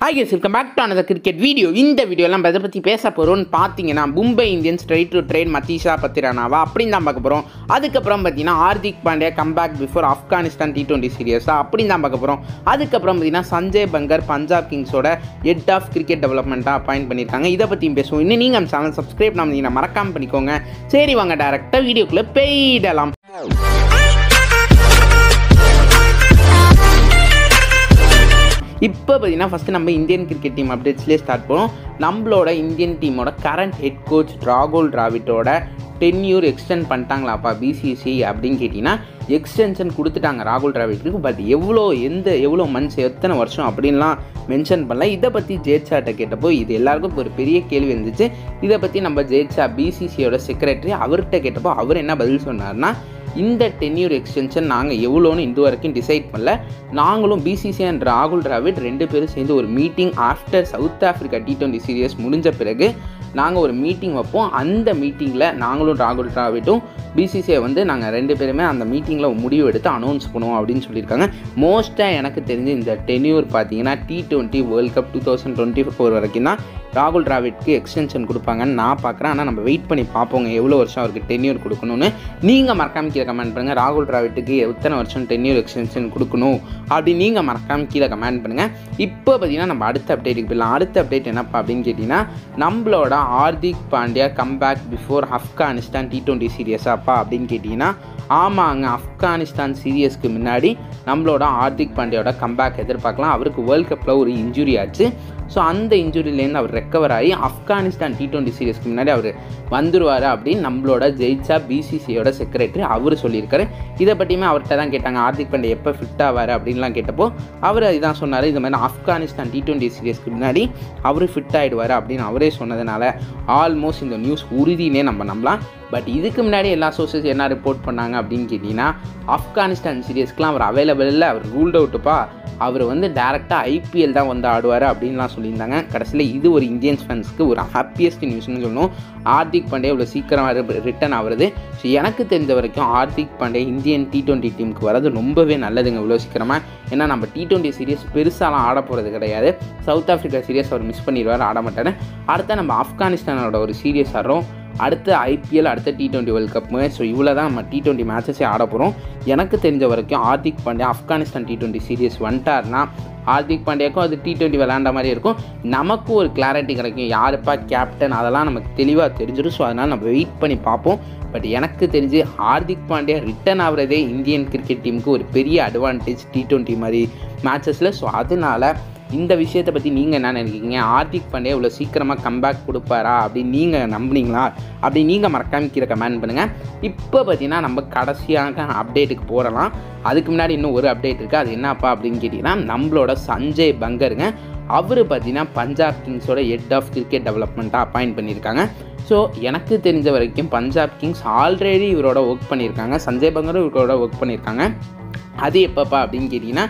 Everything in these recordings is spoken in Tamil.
Hi guys, welcome back to another cricket video. இந்த வீடியோலாம் எதை பற்றி பேச போகிறோம்னு பார்த்தீங்கன்னா Mumbai Indians try to trade Matheesha பத்திரானாவா அப்படின்னு தான் பார்க்க போகிறோம். அதுக்கப்புறம் பார்த்தீங்கன்னா Hardik Pandya comeback before Afghanistan T20 சீரியஸா அப்படின்னு தான் பார்க்க போகிறோம். அதுக்கப்புறம் பார்த்தீங்கன்னா சஞ்சய் பங்கர் பஞ்சாப் கிங்ஸோட ஹெட் ஆஃப் கிரிக்கெட் டெவலப்மெண்ட்டாக அப்பாயிண்ட் பண்ணியிருக்காங்க. இதை பற்றியும் பேசுவோம். இன்னும் நீங்கள் நம்ம சேனல் சப்ஸ்கிரைப் பண்ணீங்கன்னா மறக்காமல் பண்ணிக்கோங்க. சரி வாங்க டேரெக்டாக வீடியோக்குள்ளே போயிடலாம். இப்போ பார்த்தீங்கன்னா ஃபஸ்ட்டு நம்ம இந்தியன் கிரிக்கெட் டீம் அப்டேட்ஸ்லேயே ஸ்டார்ட் பண்ணோம். நம்மளோட இந்தியன் டீமோட கரண்ட் ஹெட் கோச் ராகுல் டிராவிட்டோட டென்யூர் எக்ஸ்டெண்ட் பண்ணிட்டாங்களாப்பா பிசிசி அப்படின்னு கேட்டிங்கன்னா எக்ஸ்டென்ஷன் கொடுத்துட்டாங்க ராகுல் டிராவிட்டுக்கு. பட் எவ்வளோ மந்த்ஸ் எத்தனை வருஷம் அப்படின்லாம் மென்ஷன் பண்ணல. இதை பற்றி ஜெயிச்சாட்ட கேட்டப்போ இது எல்லாருக்கும் ஒரு பெரிய கேள்வி இருந்துச்சு. இதை பற்றி நம்ம ஜெயிச்சா பிசிசியோட செக்ரட்டரி அவர்கிட்ட கேட்டப்போ அவர் என்ன பதில் சொன்னார்னா, இந்த டென்யூர் எக்ஸ்டென்ஷன் நாங்கள் எவ்வளோன்னு இது வரைக்கும் டிசைட் பண்ணல. நாங்களும் பிசிசி அண்ட் ராகுல் டிராவிட் ரெண்டு பேரும் சேர்ந்து ஒரு meeting after South Africa T20 series முடிஞ்ச பிறகு நாங்கள் ஒரு மீட்டிங் வைப்போம். அந்த மீட்டிங்கில் நாங்களும் ராகுல் டிராவிட்டும் பிசிசியை நாங்கள் ரெண்டு பேருமே அந்த மீட்டிங்கில் முடிவு எடுத்து அனௌன்ஸ் பண்ணுவோம் அப்படின்னு சொல்லியிருக்காங்க. மோஸ்ட்டாக எனக்கு தெரிஞ்சு இந்த டென்யூர் பார்த்தீங்கன்னா T20 வேர்ல்ட் கப் 2024 வரைக்கும் தான் ராகுல் டிராவிட்க்கு எக்ஸ்டென்ஷன் கொடுப்பாங்கன்னு நான் பார்க்குறேன். ஆனால் நம்ம வெயிட் பண்ணி பார்ப்போங்க எவ்வளோ வருஷம் அவருக்கு டென்யூர் கொடுக்கணும்னு. நீங்கள் மறக்காமல் கீழே கமெண்ட் பண்ணுங்கள். ராகுல் டிராவிட்டுக்கு எத்தனை வருஷம் டென்யூர் எக்ஸ்டென்ஷன் கொடுக்கணும் அப்படின்னு நீங்கள் மறக்காமல் கீழே கமெண்ட் பண்ணுங்கள். இப்போ பார்த்தீங்கன்னா நம்ம அடுத்த அப்டேட்டுக்கு போயிடலாம். அடுத்த அப்டேட் என்னப்பா அப்படின்னு கேட்டிங்கன்னா, நம்மளோட Hardik Pandya comeback before Afghanistan T20 சீரியஸாப்பா அப்படின்னு கேட்டிங்கன்னா, ஆமாங்க, ஆப்கானிஸ்தான் சீரியஸ்க்கு முன்னாடி நம்மளோட ஹார்திக் பாண்டியாவோட கம்பேக் எதிர்பார்க்கலாம். அவருக்கு வேர்ல்ட் கப்பில் ஒரு இன்ஜுரி ஆச்சு. ஸோ அந்த இன்ஜுரியிலேருந்து அவர் ரெக்கவர் ஆகி ஆப்கானிஸ்தான் T20 சீரியஸ்க்கு முன்னாடி அவர் வந்துடுவார் அப்படின்னு நம்மளோட ஜெயிச்சா பிசிசியோட செக்ரட்டரி அவர் சொல்லியிருக்காரு. இதை பற்றியுமே அவர்கிட்ட தான் கேட்டாங்க, ஹார்திக் பாண்டியா எப்போ ஃபிட் ஆவார் அப்படின்லாம் கேட்டப்போ அவர் இதான் சொன்னார், இந்த மாதிரி ஆப்கானிஸ்தான் T20 சீரியஸ்க்கு முன்னாடி அவர் ஃபிட் ஆகிடுவார் அப்படின்னு அவரே சொன்னதுனால ஆல்மோஸ்ட் இந்த நியூஸ் உறுதினே நம்ம நம்பலாம். பட் இதுக்கு முன்னாடி எல்லா சோர்ஸஸ் என்ன ரிப்போர்ட் பண்ணாங்க அப்படின்னு கேட்டிங்கன்னா, ஆப்கானிஸ்தான் சீரியஸ்க்குலாம் அவர் அவைலபிள் இல்லை, அவர் ரூல்ட் அவுட்டுப்பா, அவர் டேரெக்டாக IPL தான் ஆடுவார் அப்படின்லாம் சொல்லியிருந்தாங்க. கடைசியில் இது ஒரு இந்தியன்ஸ் ஃபேன்ஸ்க்கு ஒரு ஹாப்பியஸ்ட் நியூஸ்னு சொல்லணும். ஹார்திக் பாண்டியா இவ்வளோ சீக்கிரம் ரிட்டர்ன் ஆகுறது. ஸோ எனக்கு தெரிஞ்ச வரைக்கும் ஹார்திக் பாண்டியா இந்தியன் T20 டீமுக்கு வர்றது ரொம்பவே நல்லதுங்க இவ்வளோ சீக்கிரமாக. ஏன்னா நம்ம T20 சீரியஸ் பெருசாலாம் ஆட போகிறது கிடையாது. சவுத் ஆஃப்ரிக்கா சீரியஸ் அவர் மிஸ் பண்ணிடுவார், ஆட மாட்டார். அடுத்த நம்ம ஆப்கானிஸ்தானோட ஒரு சீரியஸ் ஆடுறோம், அடுத்த IPL, அடுத்த T20 வேர்ல்ட் கப்பு. ஸோ இவ்வளோ தான் நம்ம T20 மேட்சஸே ஆட போகிறோம். எனக்கு தெரிஞ்ச வரைக்கும் ஹார்திக் பாண்டியா ஆப்கானிஸ்தான் T20 சீரியஸ் வந்துட்டார்னா ஹார்திக் பாண்டியாவுக்கும் அது T20 விளையாண்ட மாதிரி இருக்கும். நமக்கும் ஒரு கிளாரிட்டி கிடைக்கும், யாருப்பா கேப்டன் அதெல்லாம் நமக்கு தெளிவாக தெரிஞ்சிடும். ஸோ அதனால் நம்ம வெயிட் பண்ணி பார்ப்போம். பட் எனக்கு தெரிஞ்சு ஹார்திக் பாண்டியா ரிட்டர்ன் ஆகிறதே இந்தியன் கிரிக்கெட் டீமுக்கு ஒரு பெரிய அட்வான்டேஜ் T20 மாதிரி மேட்சஸில். ஸோ அதனால் இந்த விஷயத்தை பற்றி நீங்கள் என்ன நினைக்கிறீங்க? ஹார்திக் பாண்டியா இவ்வளோ சீக்கிரமாக கம்பேக் கொடுப்பாரா அப்படின்னு நீங்கள் நம்புனீங்களா அப்படி நீங்கள் மறக்காமல் கீழே கமெண்ட் பண்ணுங்கள். இப்போ பார்த்தீங்கன்னா நம்ம கடைசியாக அப்டேட்டுக்கு போகலாம். அதுக்கு முன்னாடி இன்னும் ஒரு அப்டேட் இருக்குது. அது என்னப்பா அப்படின்னு கேட்டிங்கன்னா, நம்மளோட சஞ்சய் பங்கருங்க, அவர் பார்த்தீங்கன்னா பஞ்சாப் கிங்ஸோட ஹெட் ஆஃப் கிரிக்கெட் டெவலப்மெண்ட்டாக அப்பாயிண்ட் பண்ணியிருக்காங்க. ஸோ எனக்கு தெரிஞ்ச வரைக்கும் பஞ்சாப் கிங்ஸ் ஆல்ரெடி இவரோட ஒர்க் பண்ணியிருக்காங்க, சஞ்சய் பங்கரும் இவரோட ஒர்க் பண்ணியிருக்காங்க. அது எப்பப்பா அப்படின்னு கேட்டிங்கன்னா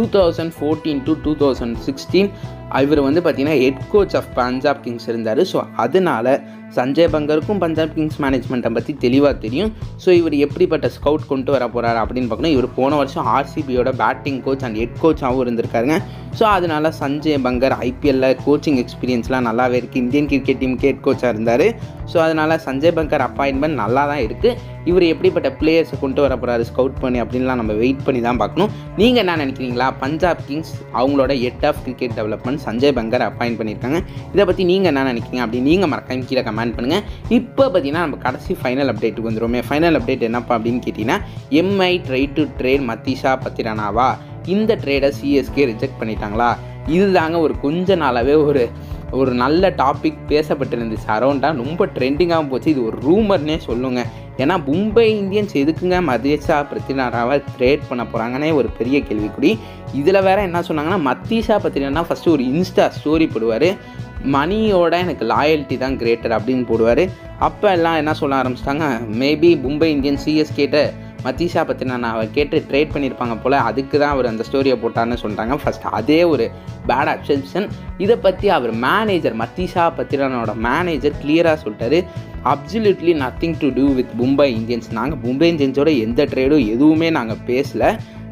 2014 to 2016 இவர் பார்த்தீங்கன்னா head coach of Punjab Kings இருந்தார். ஸோ அதனால் சஞ்சய் பங்கருக்கும் பஞ்சாப் கிங்ஸ் மேனேஜ்மெண்ட்டை பற்றி தெளிவாக தெரியும். ஸோ இவர் எப்படிப்பட்ட ஸ்கவுட் கொண்டு வர போகிறார் அப்படின்னு பார்க்கணும். இவர் போன வருஷம் RCBயோட பேட்டிங் கோச் அண்ட் ஹெட் கோச்சாகவும் இருந்திருக்காருங்க. ஸோ அதனால் சஞ்சய் பங்கர் IPLல கோச்சிங் எக்ஸ்பீரியன்ஸ்லாம் நல்லாவே இருக்குது. இந்தியன் கிரிக்கெட் டீமுக்கு ஹெட் கோச்சாக இருந்தார். ஸோ அதனால் சஞ்சய் பங்கர் அப்பாயின்மெண்ட் நல்லா தான் இருக்குது. இவர் எப்படிப்பட்ட பிளேயர்ஸை கொண்டு வர போகிறாரு ஸ்கவுட் பண்ணி அப்படின்லாம் நம்ம வெயிட் பண்ணி தான் பார்க்கணும். நீங்கள் என்ன நினைக்கிறீங்களா? பஞ்சாப் கிங்ஸ் அவங்களோட head of cricket development Sanjay Bangar appoint பண்ணியிருக்காங்க. இதை பற்றி நீங்கள் என்ன நினைக்கிறீங்க அப்படி நீங்கள் மறக்காம கீழே கமெண்ட் பண்ணுங்கள். இப்போ பார்த்தீங்கன்னா நம்ம கடைசி ஃபைனல் அப்டேட்டுக்கு வந்துடுவோமே. ஃபைனல் அப்டேட் என்னப்பா அப்படின்னு கேட்டிங்கன்னா, MI try to trade Matheesha பத்திரானாவா, இந்த ட்ரேடை CSK ரிஜெக்ட் பண்ணிட்டாங்களா? இதுதாங்க ஒரு கொஞ்ச நாளாகவே ஒரு நல்ல டாபிக் பேசப்பட்டிருந்துச்சு. அரௌண்டாக ரொம்ப ட்ரெண்டிங்காகவும் போச்சு. இது ஒரு ரூமர்னே சொல்லுங்க. ஏன்னா மும்பை இந்தியன்ஸ் எதுக்குங்க மதீஷா பத்திரானாவை ட்ரேட் பண்ண போகிறாங்கன்னே ஒரு பெரிய கேள்விக்குறி. இதில் வேறு என்ன சொன்னாங்கன்னா, மத்தீஷா பத்திரானா ஃபஸ்ட்டு ஒரு இன்ஸ்டா ஸ்டோரி போடுவார், மணியோட எனக்கு லாயல்ட்டி தான் கிரேட்டர் அப்படின்னு போடுவார். அப்போ எல்லாம் என்ன சொல்ல ஆரம்பிச்சிட்டாங்க, மேபி மும்பை இந்தியன்ஸ் CSKட்ட மத்தீஷா பத்திரானாவை கேட்டு ட்ரேட் பண்ணியிருப்பாங்க போல், அதுக்கு தான் அவர் அந்த ஸ்டோரியை போட்டார்னு சொல்கிறாங்க. ஃபஸ்ட் அதே ஒரு பேட் அப்செப்ஷன். இதை பற்றி அவர் மேனேஜர் மத்தீஷா பத்திரானாவோட மேனேஜர் கிளியராக சொல்லிட்டாரு, absolutely nothing to do with Mumbai Indians. நாங்கள் மும்பை இந்தியன்ஸோட எந்த ட்ரேடும் எதுவுமே நாங்கள் பேசலை.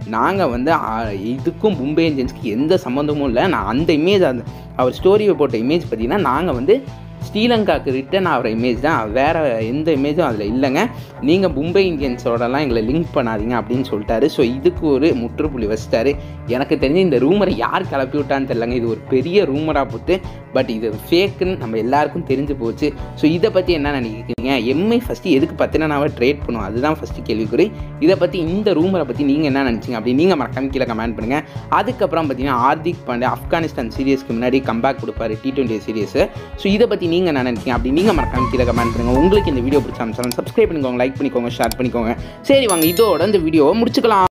நாங்கள் வந்து இதுக்கும் மும்பை இந்தியன்ஸ்க்கு எந்த சம்மந்தமும் இல்லை. நான் அந்த இமேஜ் அவர் ஸ்டோரியை போட்ட இமேஜ் பார்த்தீங்கன்னா நாங்கள் வந்து ஸ்ரீலங்காவுக்கு ரிட்டன் ஆகிற இமேஜ் தான், வேறு எந்த இமேஜும் அதில் இல்லைங்க. நீங்கள் மும்பை இந்தியன்ஸோடலாம் எங்களை லிங்க் பண்ணாதீங்க அப்படின்னு சொல்லிட்டாரு. ஸோ இதுக்கு ஒரு முற்றுப்புள்ளி வச்சிட்டாரு. எனக்கு தெரிஞ்சு இந்த ரூமரை யார் கிளப்பி விட்டான்னு தெரியலங்க. இது ஒரு பெரிய ரூமராக போட்டு, பட் இது ஃபேக்குன்னு நம்ம எல்லாருக்கும் தெரிஞ்சு போச்சு. ஸோ இதை பற்றி என்ன நினைக்கிறீங்க? எம்ஐ ஃபஸ்ட்டு எதுக்கு பத்திரனாவை ட்ரேட் பண்ணுவோம், அதுதான் ஃபஸ்ட்டு கேள்விக்குறி. இதை பற்றி இந்த ரூமரை பற்றி நீங்கள் என்ன நினச்சிங்க அப்படி நீங்கள் மறக்காம கீழே கமெண்ட் பண்ணுங்கள். அதுக்கப்புறம் பார்த்தீங்கன்னா ஹார்திக் பாண்டியா ஆப்கானிஸ்தான் சீரியஸ்க்கு முன்னாடி கம்பேக் கொடுப்பாரு T20 சீரியஸு. ஸோ இதை பற்றி நீங்கள் என்ன நினைக்கிறீங்க அப்படி நீங்கள் மறக்காம கீழே கமெண்ட் பண்ணுங்கள். உங்களுக்கு இந்த வீடியோ பிடிச்சா சப்ஸ்கிரைப் பண்ணிக்கோங்க, லைக் பண்ணிக்கோங்க, ஷேர் பண்ணிக்கோங்க. சரி வாங்க இதோட இந்த வீடியோவை முடிச்சுக்கலாம்.